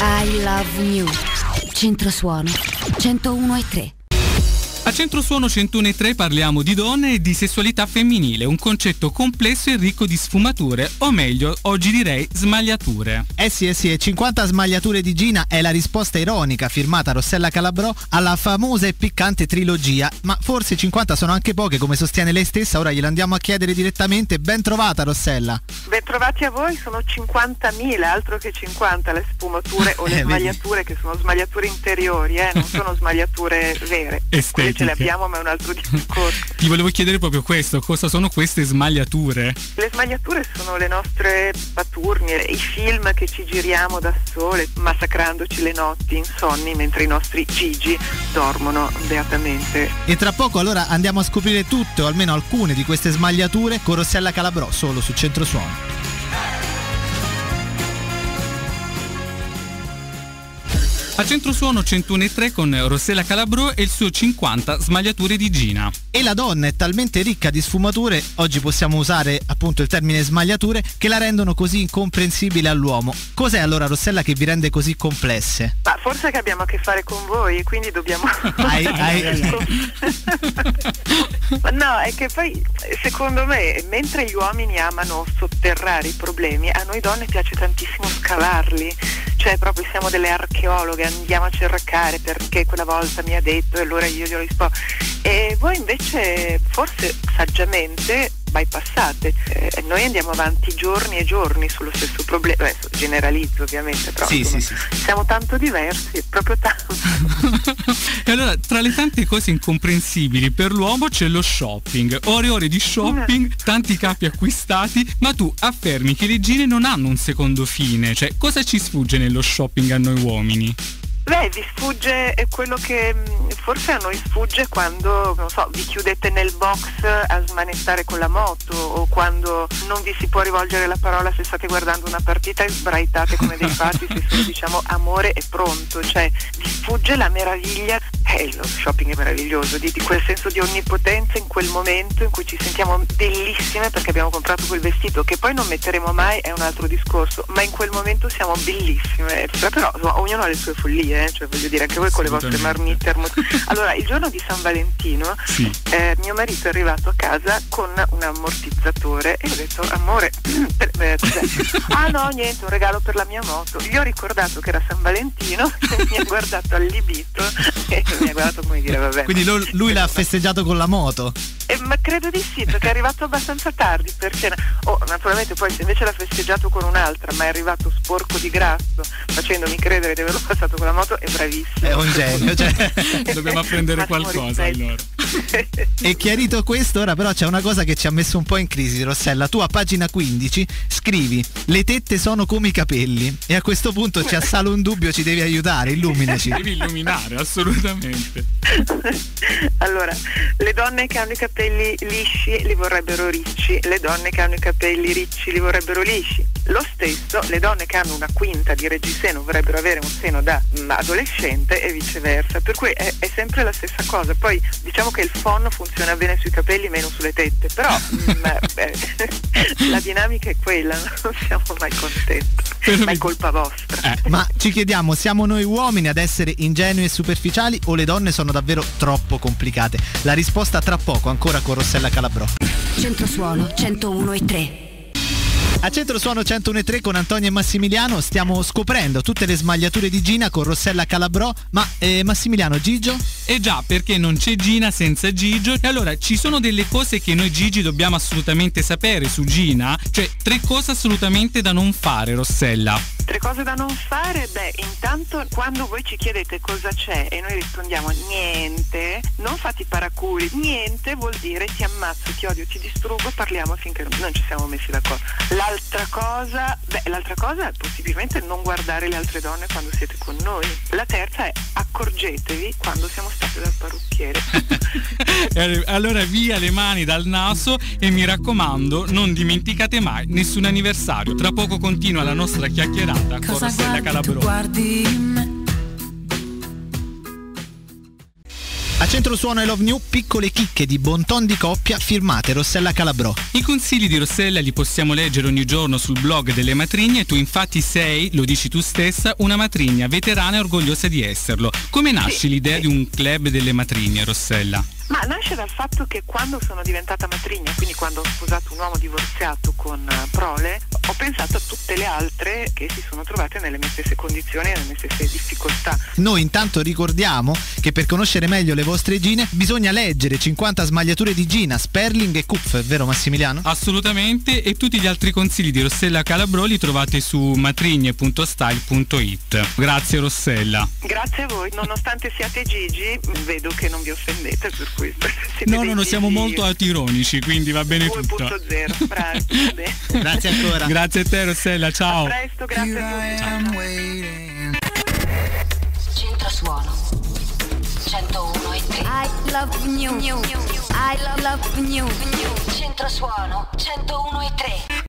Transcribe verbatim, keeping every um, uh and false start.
I love new. Centrosuono centouno e tre. A Centrosuono centouno e tre parliamo di donne e di sessualità femminile, un concetto complesso e ricco di sfumature, o meglio, oggi direi smagliature. Eh sì, eh sì, e cinquanta smagliature di Gina è la risposta ironica firmata Rossella Calabrò alla famosa e piccante trilogia, ma forse cinquanta sono anche poche, come sostiene lei stessa. Ora glielo andiamo a chiedere direttamente. Ben trovata, Rossella. Ben trovati a voi, sono cinquantamila, altro che cinquanta le sfumature o le Eh, smagliature, che sono smagliature interiori, eh, non sono smagliature vere. Estetiche. Ce le abbiamo, ma è un altro discorso. Ti volevo chiedere proprio questo, cosa sono queste smagliature? Le smagliature sono le nostre paturnie, i film che ci giriamo da sole, massacrandoci le notti insonni mentre i nostri Gigi dormono beatamente. E tra poco allora andiamo a scoprire tutte o almeno alcune di queste smagliature con Rossella Calabrò, solo su Centrosuono. A Centrosuono centouno e tre con Rossella Calabrò e il suo cinquanta smagliature di Gina. E la donna è talmente ricca di sfumature, oggi possiamo usare appunto il termine smagliature, che la rendono così incomprensibile all'uomo. Cos'è allora, Rossella, che vi rende così complesse? Ma forse che abbiamo a che fare con voi, quindi dobbiamo... Ai, ai... Ma no, è che poi secondo me, mentre gli uomini amano sotterrare i problemi, a noi donne piace tantissimo scavarli. Cioè proprio siamo delle archeologhe, andiamo a cercare perché quella volta mi ha detto e allora io glielo rispondo. E voi invece forse saggiamente bypassate. Eh, noi andiamo avanti giorni e giorni sullo stesso problema. Adesso generalizzo ovviamente, però sì, insomma, sì, sì. siamo tanto diversi, proprio tanto. E allora, tra le tante cose incomprensibili per l'uomo c'è lo shopping, ore e ore di shopping, tanti capi acquistati, ma tu affermi che le gine non hanno un secondo fine. Cioè, cosa ci sfugge nello shopping a noi uomini? Beh, vi sfugge quello che forse a noi sfugge quando, non so, vi chiudete nel box a smanettare con la moto, o quando non vi si può rivolgere la parola se state guardando una partita e sbraitate come dei pazzi se solo diciamo amore è pronto. Cioè vi sfugge la meraviglia, eh, lo shopping è meraviglioso, di, di quel senso di onnipotenza in quel momento in cui ci sentiamo bellissime perché abbiamo comprato quel vestito che poi non metteremo mai, è un altro discorso, ma in quel momento siamo bellissime. Però insomma, ognuno ha le sue follie. Eh? Cioè voglio dire, anche voi con le vostre marmite termo... Allora, il giorno di San Valentino sì. eh, mio marito è arrivato a casa con un ammortizzatore e ho detto amore per, eh, cos'è? Ah no, niente, un regalo per la mia moto. Gli ho ricordato che era San Valentino e mi ha guardato allibito e mi ha guardato come dire vabbè. Quindi lui, lui l'ha festeggiato con la moto? Eh, ma credo di sì, perché è arrivato abbastanza tardi per cena. Oh, naturalmente poi se invece l'ha festeggiato con un'altra ma è arrivato sporco di grasso facendomi credere di averlo passato con la moto, è bravissimo. È un genio, cioè. Dobbiamo apprendere qualcosa allora. E chiarito questo, ora però c'è una cosa che ci ha messo un po' in crisi, Rossella. Tu a pagina quindici scrivi le tette sono come i capelli e a questo punto ci assale un dubbio, ci devi aiutare, illuminaci. Devi illuminare, assolutamente. Allora, le donne che hanno i capelli lisci li vorrebbero ricci, le donne che hanno i capelli ricci li vorrebbero lisci. Lo stesso, le donne che hanno una quinta di reggiseno vorrebbero avere un seno da mm, adolescente e viceversa, per cui è, è sempre la stessa cosa. Poi diciamo che il phon funziona bene sui capelli, meno sulle tette, però mm, beh, la dinamica è quella, non siamo mai contenti, ma è colpa vostra. Eh, ma ci chiediamo, siamo noi uomini ad essere ingenui e superficiali o le donne sono davvero troppo complicate? La risposta tra poco, ancora con Rossella Calabrò. Centrosuono centouno e tre. A Centrosuono centouno e tre con Antonio e Massimiliano stiamo scoprendo tutte le smagliature di Gina con Rossella Calabrò. Ma eh, Massimiliano, Gigio? Eh già, perché non c'è Gina senza Gigio. E allora ci sono delle cose che noi Gigi dobbiamo assolutamente sapere su Gina. Cioè tre cose assolutamente da non fare, Rossella. Tre cose da non fare? Beh, intanto quando voi ci chiedete cosa c'è e noi rispondiamo niente, non fate i paraculi. Niente vuol dire ti ammazzo, ti odio, ti distruggo, parliamo finché non ci siamo messi d'accordo. L'altra cosa, beh, l'altra cosa è possibilmente non guardare le altre donne quando siete con noi. La terza è accorgetevi quando siamo stati dal parrucchiere. Allora via le mani dal naso e mi raccomando, non dimenticate mai nessun anniversario. Tra poco continua la nostra chiacchierata con Rossella Calabrò. A Centro Suono e Love New, piccole chicche di bon ton di coppia firmate Rossella Calabrò. I consigli di Rossella li possiamo leggere ogni giorno sul blog delle matrigne. Tu infatti sei, lo dici tu stessa, una matrigna veterana e orgogliosa di esserlo. Come nasce Sì, l'idea sì. di un club delle matrigne, Rossella? Ma nasce dal fatto che quando sono diventata matrigna, quindi quando ho sposato un uomo divorziato con uh, prole, ho pensato a tutte le altre che si sono trovate nelle mie stesse condizioni e nelle mie stesse difficoltà. Noi intanto ricordiamo che per conoscere meglio le vostre gine bisogna leggere cinquanta smagliature di Gina, Sperling e Kupf, è vero Massimiliano? Assolutamente, e tutti gli altri consigli di Rossella Calabrò li trovate su matrigne punto style punto it. Grazie Rossella. Grazie a voi, nonostante siate Gigi, vedo che non vi offendete per questo. Siete No, dei no, no, siamo Gigi molto autironici, quindi va bene due tutto. punto zero, bravi. bene. Grazie ancora. Grazie a te Rossella, ciao. A presto, grazie a tutti. Centro Suono centouno e tre. I love new. I love, love new. Centro Suono centouno e tre.